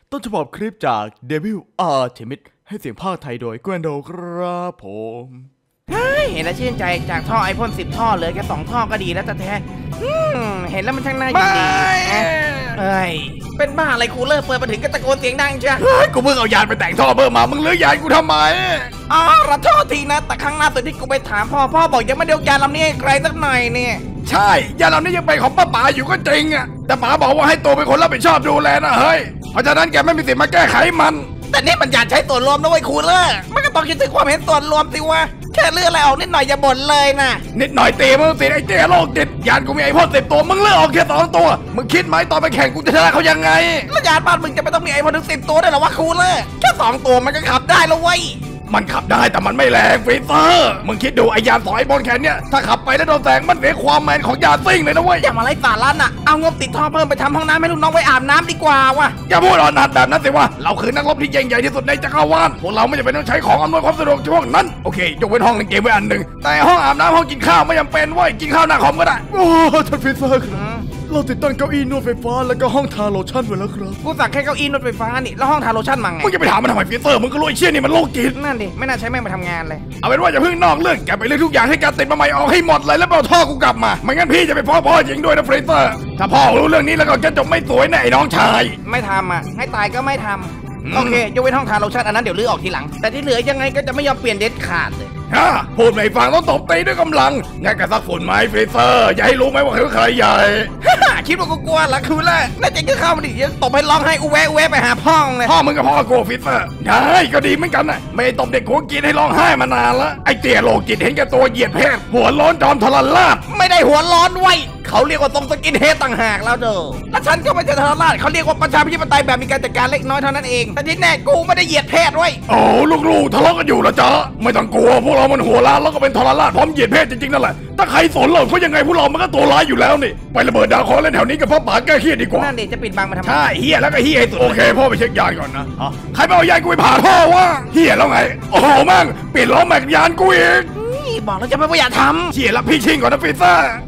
ต้นฉบับคลิปจาก Devil Artemis ให้เสียงภาคไทยโดยแกรนโดครับผมเห็นแล้วชื่นใจจากท่อไอพ่น10 ท่อเหลือแค่2 ท่อก็ดีแล้วแต่แท้เห็นแล้วมันช่างน่ายินดีเป็นบ้าอะไรคูลเลอร์เปิดมาถึงก็ตะโกนเสียงดังจ้ะกูเพิ่งเอายานไปแต่งท่อเพิ่มมามึงเลือกยานกูทำไมขอโทษทีนะแต่ครั้งล่าสุดที่กูไปถามพ่อบอกยังไม่ได้ยานลำนี้ให้ใครสักหน่อยเนี่ยใช่ยานลำนี้ยังเป็นของป้าป๋าอยู่ก็จริงอะแต่ป๋าบอกว่าให้ตัวเป็นคนรับผิดชอบดูแลนะเฮ้ยเพราะฉะนั้นแกไม่มีสิทธิ์มาแก้ไขมันแต่นี่มันอยากใช้ส่วนรวมนะเว้ยคูลเลอร์มันก็ต้องคิดถึงความเห็นส่วนรวมสิวะแค่เลือกอะไรออกนิดหน่อยอย่าบ่นเลยนะนิดหน่อยตีมึงสิไอ้เจ๊โลกจิตยานกูมีไอ้พ่น10 ตัวมึงเลือกออกแค่2 ตัวมึงคิดไหมตอนไปแข่งกูจะชนะเขายังไงแล้วยานบ้านมึงจะไม่ต้องมีไอ้พ่นถึง10 ตัวได้หรอวะคูลเลอร์แค่2 ตัวมันก็ขับได้แล้วเว้ยมันขับได้แต่มันไม่แรงฟีเซอร์มึงคิดดูไอ้ยาน2 ไอ้บอลแขนเนี่ยถ้าขับไปแล้วโดนแสงมันเสียความแมนของยานซิ่งเลยนะเว้ยอย่ามาไล่สาระน่ะเอางบติดท่อเพิ่มไปทำห้องน้ำให้ลูกน้องไว้อาบน้ำดีกว่าวะอย่าพูดอ่อนหัดแบบนั้นสิวะเราคือนักรบที่ยิ่งใหญ่ที่สุดในจักรวาลพวกเราไม่จำเป็นต้องใช้ของอำนวยความสะดวกช่วงนั้นโอเคยกเว้นห้องเล่นเกมไว้อันหนึ่งแต่ห้องอาบน้ำห้องกินข้าวไม่จำเป็นเว้ยกินข้าวหน้าคอมก็ได้โอ้ท่านฟีเซอร์ครับเราติดตั้งเก้าอี้นวดไฟฟ้าแล้วก็ห้องทาโลชั่นไว้แล้วครับกูสั่งแค่เก้าอี้นวดไฟฟ้านี่แล้วห้องทาโลชั่นมาไงมึงจะไปถามมันทำไมฟีเซอร์มึงก็รู้ไอ้เชี่ยนี่มันโรคจิตนั่นดิไม่น่าใช้แม่งมาทำงานเลยเอาเป็นว่าอย่าเพิ่งนอกเรื่องแกไปเรื่องทุกอย่างให้การติดมาใหม่ออกให้หมดเลยแล้วเอาท่อกูกลับมาไม่งั้นพี่จะไปฟ้องพ่อจริงด้วยนะฟีเซอร์ถ้าพ่อรู้เรื่องนี้แล้วก็จะจบไม่สวยแน่ไอ้น้องชายไม่ทำให้ตายก็ไม่ทำโอเคยกเว้นห้องทาโลชั่นอันนั้นเดี๋ยวลื้อออกทีหลังแต่ที่เหลือยังไงก็จะไม่ยอมเปลี่ยนเด็ดขาดเลยพูดไม่ฟังต้องตบตีด้วยกำลังงั้นกระซักฝุ่นไหมฟีเซอร์อย่าให้รู้ไหมว่าเขาใครใหญ่คิดว่ากูกลัวละคือละน่าจะก็เข้ามาดิตบให้ร้องให้อูแวะไปหาพ่อเลยพ่อมึงกับพ่อกูฟีเซอร์ได้ก็ดีเหมือนกันนะไม่ตบเด็กหัวกินให้ร้องไห้มานานละไอ้เตี่ยโลกจิตเห็นแก่ตัวเหยียดเพศหัวร้อนจอมทรราชไม่ได้หัวร้อนไว้เขาเรียกว่าทรงสกินเฮดต่างหากแล้วเด้อและฉันก็ไม่ใช่ทรราชเขาเรียกว่าประชาธิปไตยแบบมีการจัดการเล็กน้อยเท่านั้นเองแต่ที่แน่กูไม่ได้เหยียดเพศไว้โอ้ลูกๆทะเลาะกันอยู่ละจ๊ะไม่ต้องกลัวพวกเรามันหัวล้านแล้วก็เป็นทรราชพร้อมเหยียดเพศจริงๆนั่นแหละถ้าใครสนเราเพราะยังไงพวกเรามันก็ตัวร้ายอยู่แล้วนี่ไประเบิดดาวเคราะห์เล่นแถวนี้กับพ่อป๋าแก้เครียดดีกว่านั่นดิจะปิดบังมาทำไมใช่เฮียแล้วก็เฮียให้สุดโอเคพ่อไปเช็คยานก่อนนะใครไปเอายานกูไปผ่าท่อวะเฮียแล้วไงโอ้โหมั่งเปลี่ยนล้อแม็กยานกูอีกบอกแล้วจะไม่อยากทำเฮียแล้วพี่ชิงก่อนนะฟีเซอร์